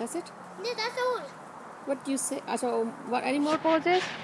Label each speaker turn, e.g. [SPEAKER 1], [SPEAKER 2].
[SPEAKER 1] That's it?
[SPEAKER 2] Yeah, that's all.
[SPEAKER 1] What do you say? So, what? Any more poses?